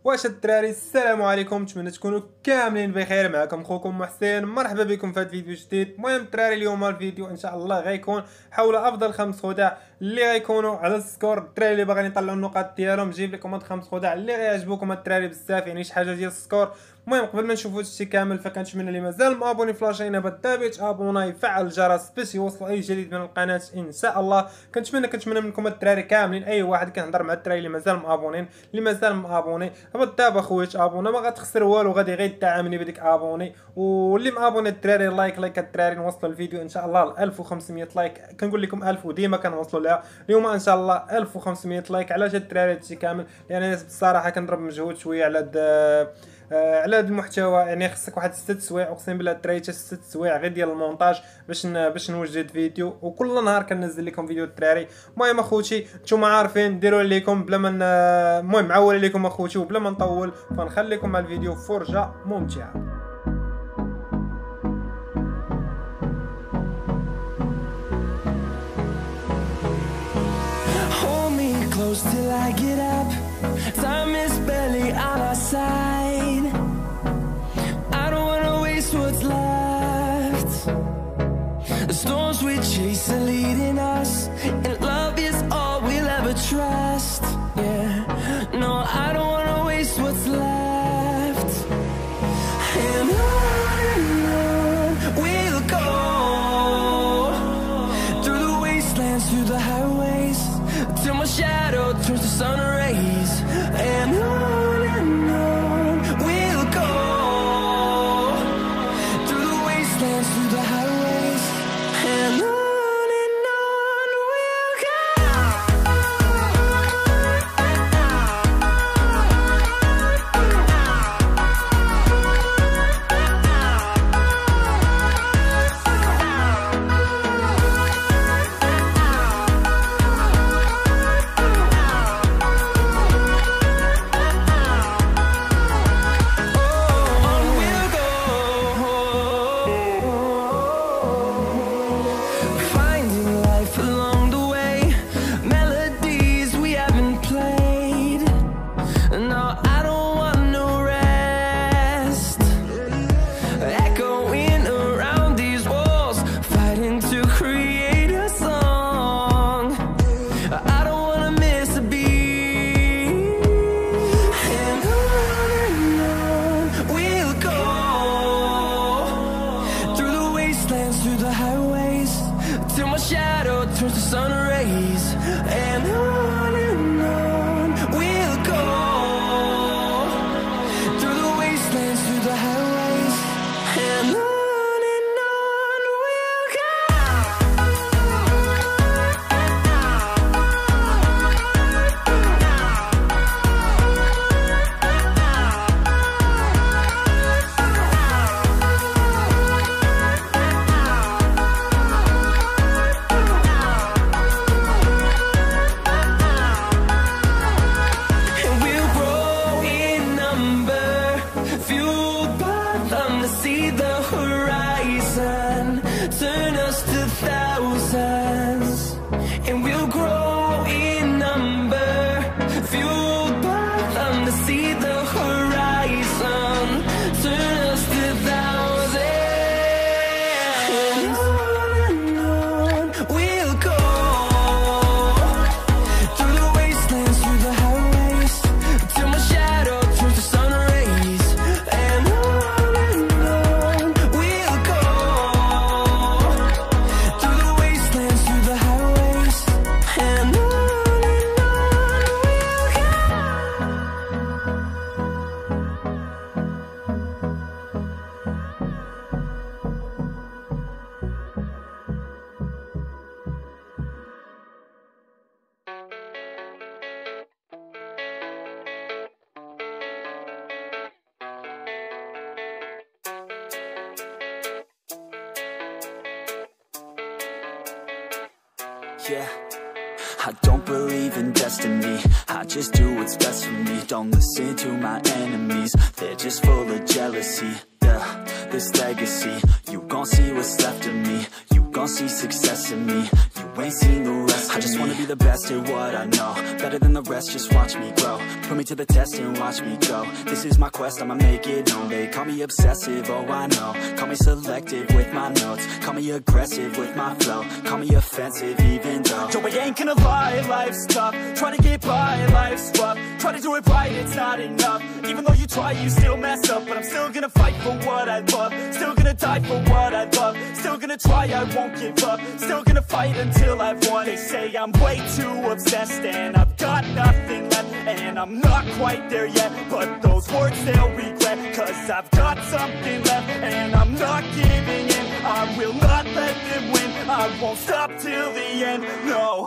واش الدراري السلام عليكم، نتمنى تكونوا كاملين بخير. معكم خوكم محسن، مرحبا بكم في هذا الفيديو جديد. المهم الدراري اليوم الفيديو ان شاء الله غيكون حول افضل 5 خدع اللي غيكونوا على السكور. الدراري اللي باغيين يطلعوا النقاط ديالهم جيب لكم هاد 5 خدع اللي غيعجبوكم الدراري بزاف، يعني شي حاجه ديال السكور. المهم قبل ما نشوفوا هادشي كامل فكنتمنى اللي مازال مابوني فلاشينا بالثابت ابوناي يفعل الجرس باش يوصل اي جديد من القناه ان شاء الله. كنتمنى منكم الدراري كاملين، اي واحد كنهضر مع الدراري اللي مازال مابونين، اللي مازال مابوني بالدابا خويا ابونا ما غتخسر والو، غادي غير تعاملني بديك ابوني. واللي مابوني الدراري لايك الدراري، نوصلوا الفيديو ان شاء الله ل 1500 لايك. كنقول لكم 1000 وديما كنوصلوا لها، اليوم ان شاء الله 1500 لايك. علاش الدراري هادشي كامل؟ يعني بصراحه كنضرب مجهود شويه على هذا المحتوى، يعني خصك واحد 6 سوايع، اقسم بالله الدراري حتى 6 سوايع غير ديال المونتاج باش نوجد فيديو، وكل نهار كننزل لكم فيديو الدراري. المهم اخوتي نتوما عارفين ديروا عليكم بلا ما المهم معول عليكم اخوتي، وبلا ما نطول فنخليكم مع الفيديو فرجه ممتعه. Close till I get up. Time is barely on our side. I don't wanna waste what's left. The storms we chase are leading us, and love is all we'll ever trust. Yeah, no, I don't wanna waste what's left. And on we'll go, through the wastelands, through the highways, till my shadow turns to sun rays. And on we'll go, through the wastelands, through the highways. And on we'll go. Through the highways, till my shadow turns to sun rays. And on we'll go, through the wastelands, through the highways. And on we'll go. See the horizon, turn us to thousands, and we'll grow in number, fueled by them to see the horizon, turn us to thousands. And on we'll go, through the wastelands, through the highways, till my shadow turns to sun rays. And yeah, I don't believe in destiny, I just do what's best for me. Don't listen to my enemies, they're just full of jealousy. Yeah, this legacy, you gon' see what's left of me, you gon' see success in me, you ain't seen the rest. I just wanna be the best at what I know, better than the rest, just watch me grow. Put me to the test and watch me go. This is my quest, I'ma make it known. They call me obsessive, oh I know. Call me selective with my notes. Call me aggressive with my flow. Call me offensive even though yo, I ain't gonna lie, life's tough. Try to get by, life's rough. Try to do it right, it's not enough. Even though you try, you still mess up. But I'm still gonna fight for what I love. Still gonna die for what I love. Still gonna try, I won't give up. Still gonna fight until I've won. They say I'm way too obsessed and I've got nothing left, and I'm not quite there yet, but those words they'll regret. Cause I've got something left and I'm not giving in. I will not let them win. I won't stop till the end, no.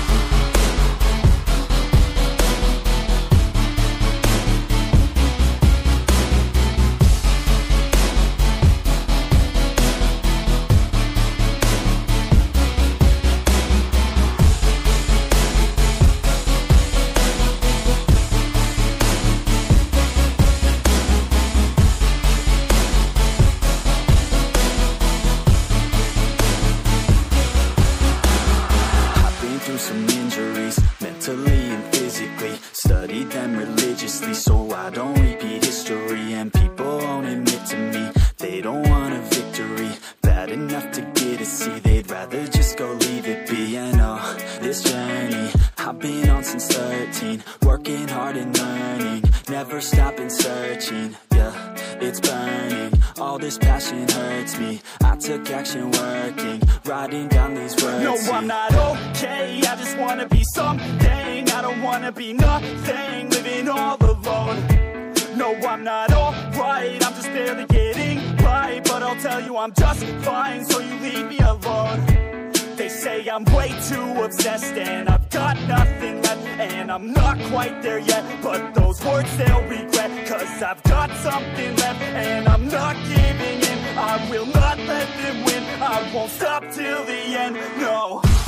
Some injuries, mentally and physically. Studied them religiously so I don't repeat history. And people won't admit to me they don't want a victory bad enough to get a C. They'd rather just go leave it be. And oh, this journey I've been on since 13. Working hard and learning, never stopping searching. Yeah, it's burning, all this passion hurts me. I took action working, writing down these words. No, I'm not okay, I just wanna be something. I don't wanna be nothing, living all alone. No, I'm not alright, I'm just barely getting by. But I'll tell you I'm just fine, so you leave me alone. They say I'm way too obsessed and I've got nothing left, and I'm not quite there yet, but those words they'll regret. Cause I've got something left and I'm not giving in. I will not let them win. I won't stop till the end, no.